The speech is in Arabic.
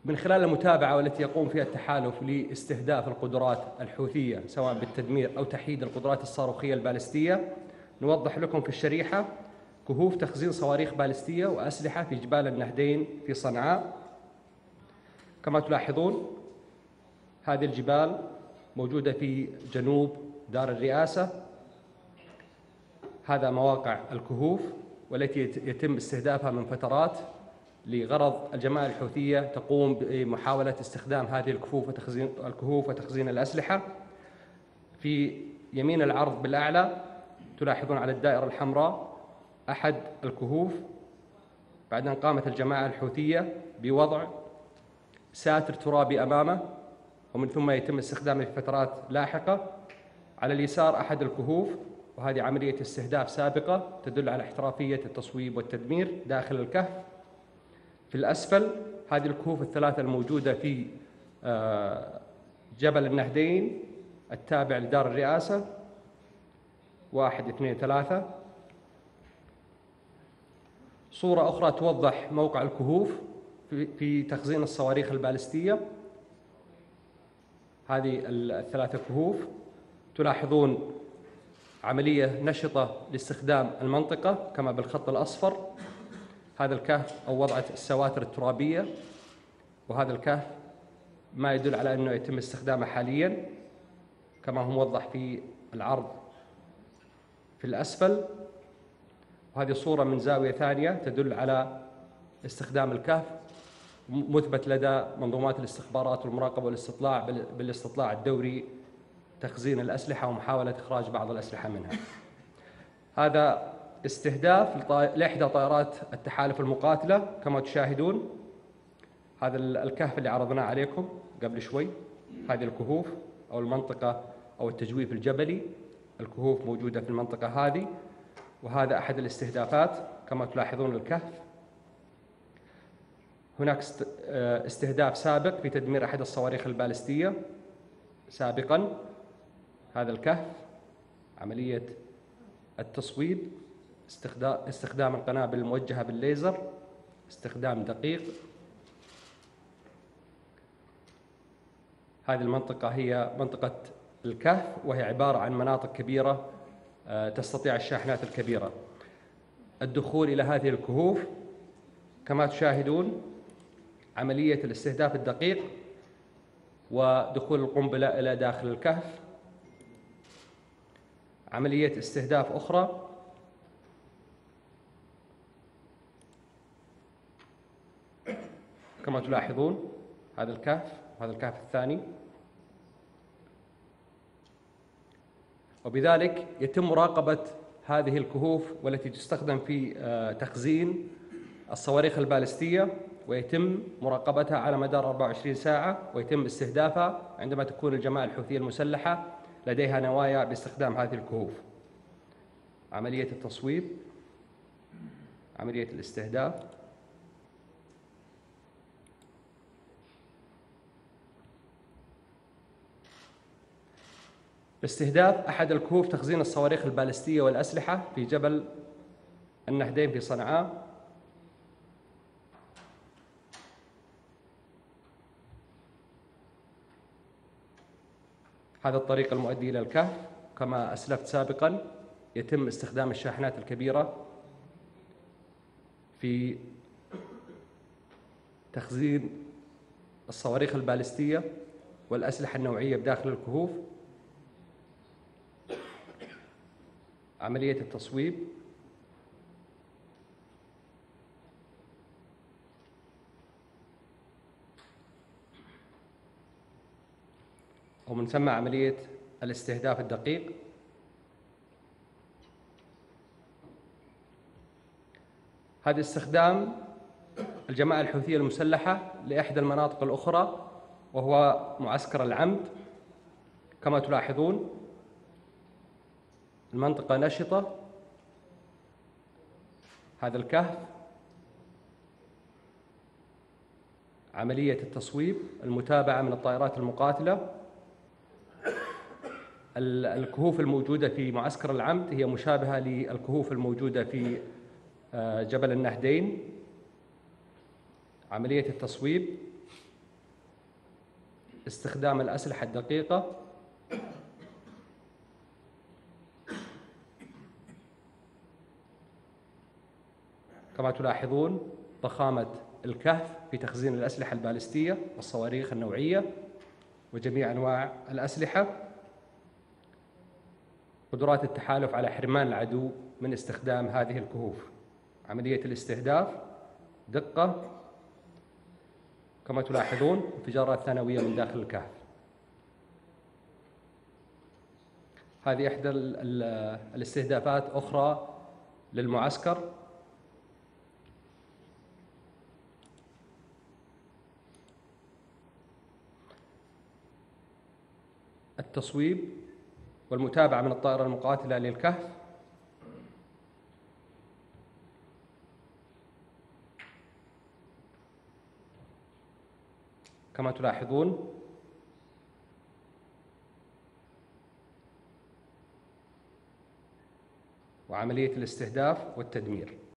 من خلال المتابعة والتي يقوم فيها التحالف لاستهداف القدرات الحوثية سواء بالتدمير أو تحييد القدرات الصاروخية البالستية، نوضح لكم في الشريحة كهوف تخزين صواريخ بالستية وأسلحة في جبال النهدين في صنعاء. كما تلاحظون هذه الجبال موجودة في جنوب دار الرئاسة. هذا مواقع الكهوف والتي يتم استهدافها من فترات لغرض الجماعة الحوثية تقوم بمحاولة استخدام هذه الكهوف وتخزين الأسلحة. في يمين العرض بالأعلى تلاحظون على الدائرة الحمراء أحد الكهوف بعد أن قامت الجماعة الحوثية بوضع ساتر ترابي أمامه ومن ثم يتم استخدامه في فترات لاحقة. على اليسار أحد الكهوف، وهذه عملية استهداف سابقة تدل على احترافية التصويب والتدمير داخل الكهف. في الأسفل هذه الكهوف الثلاثة الموجودة في جبل النهدين التابع لدار الرئاسة، 1 2 3. صورة أخرى توضح موقع الكهوف في تخزين الصواريخ البالستية. هذه الثلاثة كهوف تلاحظون عملية نشطة لاستخدام المنطقة كما بالخط الأصفر. هذا الكهف أو وضع السواتر الترابية، وهذا الكهف ما يدل على أنه يتم استخدامه حالياً كما هو موضح في العرض في الأسفل. وهذه صورة من زاوية ثانية تدل على استخدام الكهف، مثبت لدى منظومات الاستخبارات والمراقبة والاستطلاع بالاستطلاع الدوري تخزين الأسلحة ومحاولة إخراج بعض الأسلحة منها. هذا استهداف لإحدى طائرات التحالف المقاتلة كما تشاهدون. هذا الكهف اللي عرضناه عليكم قبل شوي، هذه الكهوف أو المنطقة أو التجويف الجبلي، الكهوف موجودة في المنطقة هذه، وهذا أحد الاستهدافات كما تلاحظون الكهف. هناك استهداف سابق في تدمير أحد الصواريخ البالستية سابقاً. هذا الكهف عملية التصويب، استخدام القنابل الموجهة بالليزر، استخدام دقيق. هذه المنطقة هي منطقة الكهف، وهي عبارة عن مناطق كبيرة تستطيع الشاحنات الكبيرة الدخول إلى هذه الكهوف. كما تشاهدون عملية الاستهداف الدقيق ودخول القنبلة إلى داخل الكهف. عملية استهداف أخرى كما تلاحظون، هذا الكهف وهذا الكهف الثاني. وبذلك يتم مراقبة هذه الكهوف والتي تستخدم في تخزين الصواريخ البالستية، ويتم مراقبتها على مدار 24 ساعة، ويتم استهدافها عندما تكون الجماعة الحوثية المسلحة لديها نوايا باستخدام هذه الكهوف. عملية التصويب، عملية الاستهداف. باستهداف أحد الكهوف تخزين الصواريخ البالستية والأسلحة في جبل النهدين في صنعاء. هذا الطريق المؤدي إلى الكهف. كما أسلفت سابقاً يتم استخدام الشاحنات الكبيرة في تخزين الصواريخ البالستية والأسلحة النوعية بداخل الكهوف. عملية التصويب. ومن ثم عملية الاستهداف الدقيق. هذا استخدام الجماعة الحوثية المسلحة لإحدى المناطق الأخرى وهو معسكر العمد. كما تلاحظون المنطقة نشطة. هذا الكهف. عملية التصويب، المتابعة من الطائرات المقاتلة. الكهوف الموجودة في معسكر العمد هي مشابهة للكهوف الموجودة في جبل النهدين. عملية التصويب. استخدام الأسلحة الدقيقة، كما تلاحظون ضخامة الكهف في تخزين الأسلحة البالستية والصواريخ النوعية وجميع أنواع الأسلحة. قدرات التحالف على حرمان العدو من استخدام هذه الكهوف، عملية الاستهداف، دقة، كما تلاحظون انفجارات ثانوية من داخل الكهف. هذه إحدى الاستهدافات أخرى للمعسكر. التصويب والمتابعة من الطائرة المقاتلة للكهف، كما تلاحظون وعملية الاستهداف والتدمير.